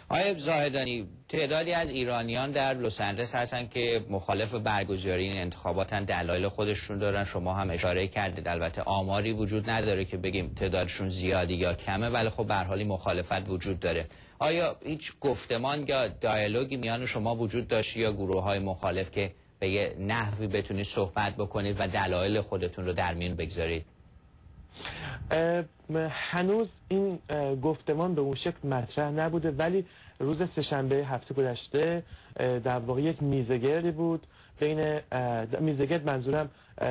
آقای زاهدانی، تعدادی از ایرانیان در لس آنجلس هستن که مخالف برگزاری این انتخاباتن، دلایل خودشون دارن. شما هم اشاره کردید البته آماری وجود نداره که بگیم تعدادشون زیادی یا کمه، ولی خب به هر حال مخالفت وجود داره. آیا هیچ گفتمان یا دیالوگی میان شما وجود داشت یا گروه‌های مخالف که به یه نحوی بتونید صحبت بکنید و دلایل خودتون رو در میون بگذارید؟ هنوز این گفتمان به اون شکل مطرح نبوده، ولی روز سه‌شنبه هفته گذشته در واقع یک میزگردی بود بین میزگرد، منظورم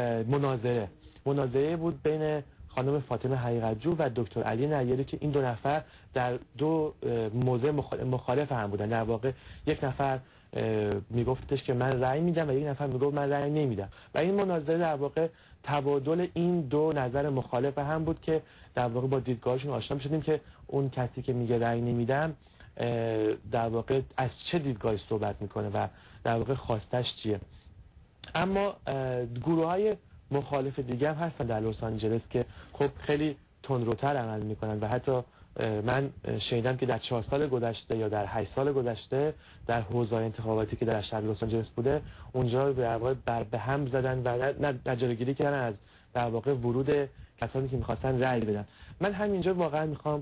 مناظره بود بین خانم فاطمه حقیقت‌جو و دکتر علی نیری که این دو نفر در دو موضع مخالف هم بودن. در واقع یک نفر میگفتش که من رأی میدم و یک نفر میگفت من رأی نمیدم و این مناظره در واقع تبادل این دو نظر مخالف هم بود که در واقع با دیدگاهشون آشنا شدیم که اون کسی که میگه رأی نمیدم در واقع از چه دیدگاهی صحبت میکنه و در واقع خواستش چیه. اما گروه‌های مخالف دیگه هم هستن در لس آنجلس که خب خیلی تندروتر عمل میکنن و حتی من شنیدم که در 4 سال گذشته یا در 8 سال گذشته در حوزه‌های انتخاباتی که در شهر لس آنجلس بوده اونجا در واقع به هم زدن و جلوگیری کردن از در واقع ورود کسانی که می‌خواستن رأی بدن. من همینجا واقعا میخوام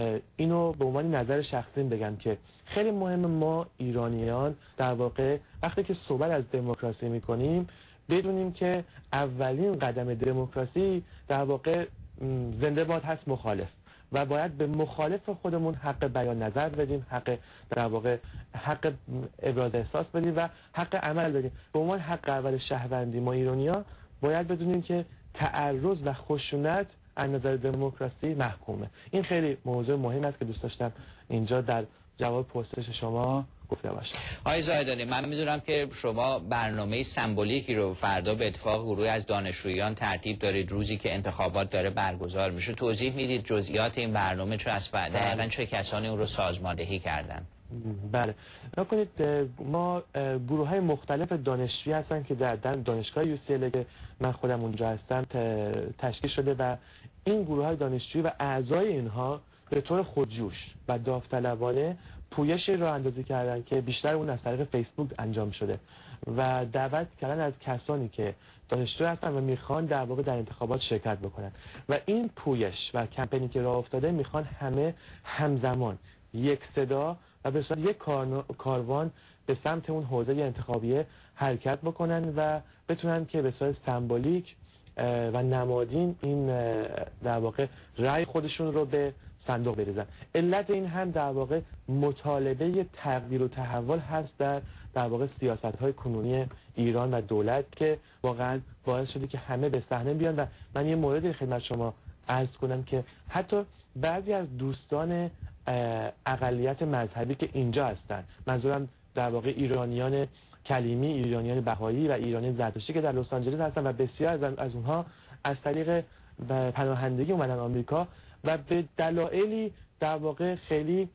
اینو به عنوان نظر شخصی بگم که خیلی مهم ما ایرانیان در واقع وقتی که صحبت از دموکراسی میکنیم بدونیم که اولین قدم دموکراسی در واقع زنده باد هست مخالف و باید به مخالف خودمون حق بیان نظر بدیم، حق در واقع حق ابراز احساس بدیم و حق عمل بدیم. به عنوان حق اول شهروندی ما ایرانی‌ها باید بدونیم که تعرض و خشونت از نظر دموکراسی محکومه. این خیلی موضوع مهم است که دوست داشتم اینجا در جواب پرسش شما گفته باشم. آقای زاهدانی، من میدونم که شما برنامه سمبولیکی رو فردا به اتفاق گروهی از دانشجویان ترتیب دارید، روزی که انتخابات داره برگزار میشه. توضیح میدید جزئیات این برنامه چه است و دقیقاً چه کسانی اون رو سازماندهی کردن؟ بله، نکنید ما گروه های مختلف دانشجویی هستن که در دانشگاه UCLA که من خودم اونجا هستم تشکیل شده و این گروه های دانشجویی و اعضای اینها به طور خودجوش و داوطلبانه پویشی راه اندازی کردن که بیشتر اون از طریق فیسبوک انجام شده و دعوت کردن از کسانی که دانشجو هستن و میخوان در واقع در انتخابات شرکت بکنن و این پویش و کمپینی که راه افتاده میخوان همه همزمان یک صدا و به صورت یک کاروان به سمت اون حوزه انتخابیه حرکت بکنن و بتونن که به صورت سمبولیک و نمادین این در واقع رأی خودشون رو به صندوق بریزن. علت این هم در واقع مطالبه تغییر و تحول هست در واقع سیاست‌های کنونی ایران و دولت که واقعا باعث شده که همه به صحنه بیان و من یه موردی خدمت شما عرض کنم که حتی بعضی از دوستان اقلیت مذهبی که اینجا هستن، منظورم در واقع ایرانیان کلیمی، ایرانیان بهایی و ایرانیان زرتشتی که در لس آنجلس هستن و بسیار از اونها از طریق پناهندگی اومدن آمریکا و به دلایلی در واقع خیلی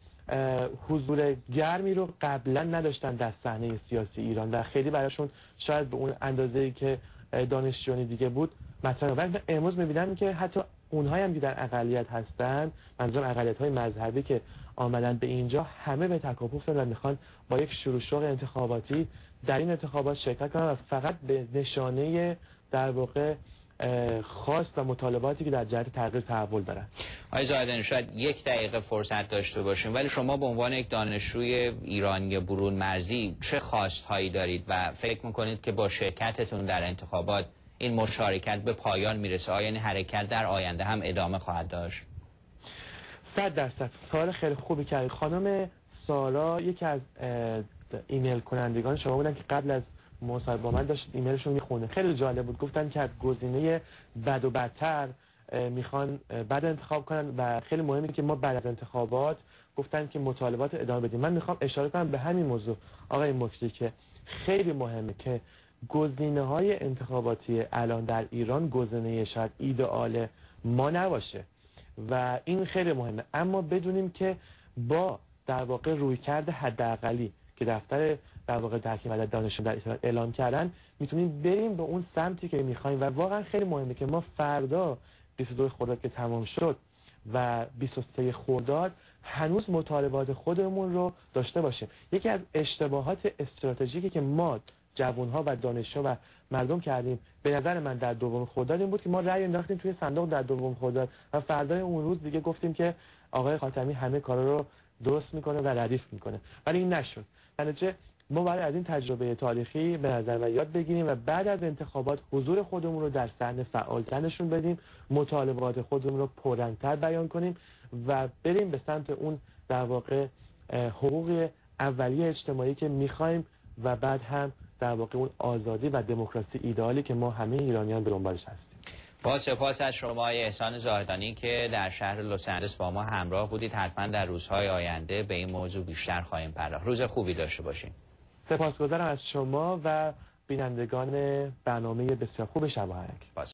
حضور گرمی رو قبلا نداشتن در صحنه سیاسی ایران و خیلی براشون شاید به اون اندازه‌ای که دانشجویان دیگه بود مثلا. ولی امروز می‌بینم که حتی اونهایی هم که در اقلیت هستن، منظورم اقلیت‌های مذهبی که آمدن به اینجا، همه به تکاپو و میخوان با یک شروع انتخاباتی در این انتخابات شرکت کنن و فقط به نشانه در واقع خواست و مطالباتی که در جهت تغییر تحول دارن. آقای زاهدانی، شاید 1 دقیقه فرصت داشته باشیم، ولی شما به عنوان یک دانشجوی ایرانی برون مرزی چه خواستهایی دارید و فکر میکنید که با شرکتتون در انتخابات این مشارکت به پایان میرسه؟ آیا این حرکت در آینده هم ادامه خواهد داشت؟ 100%. سوال خیلی خوبی کردید. خانم سارا یکی از ایمیل کنندگان شما بودن که قبل از مصاحبه با من داشت ایمیلشون میخونه. خیلی جالب بود. گفتن که گزینه بد و بدتر میخوان بعد انتخاب کنن و خیلی مهمه که ما بعد از انتخابات گفتن که مطالبات ادامه بدیم. من میخوام اشاره کنم به همین موضوع آقای مکری که خیلی مهمه که گزینه‌های انتخاباتی الان در ایران گزینه شاید ایدئال ما نباشه و این خیلی مهمه، اما بدونیم که با در واقع رویکرد حداقلی که دفتر در واقع تحکیم عدالت دانشجویان در ایران اعلام کردن میتونیم بریم به اون سمتی که میخوایم و واقعا خیلی مهمه که ما فردا 22 خرداد که تمام شد و 23 خرداد هنوز مطالبات خودمون رو داشته باشیم. یکی از اشتباهات استراتژیکی که ما جوانها و دانشجو و مردم کردیم به نظر من در دوم خرداد این بود که ما رأی انداختیم توی صندوق در دوم خرداد و فردای اون روز دیگه گفتیم که آقای خاتمی همه کارا رو درست میکنه و ردیف میکنه، ولی این نشد. در نتیجه ما باید از این تجربه تاریخی به نظر من یاد بگیریم و بعد از انتخابات حضور خودمون رو در صحنه فعال‌تر نشون بدیم، مطالبات خودمون رو پررنگ‌تر بیان کنیم و بریم به سمت اون در واقع حقوق اولیه اجتماعی که می‌خوایم و بعد هم در واقع اون آزادی و دموکراسی ایدئالی که ما همه ایرانیان به دنبالش هستیم. با سپاس از شما احسان زاهدانی که در شهر لس آنجلس با ما همراه بودید. حتما در روزهای آینده به این موضوع بیشتر خواهیم پرداخت. روز خوبی داشته باشین. سپاسگزارم از شما و بینندگان برنامه بسیار خوب شب و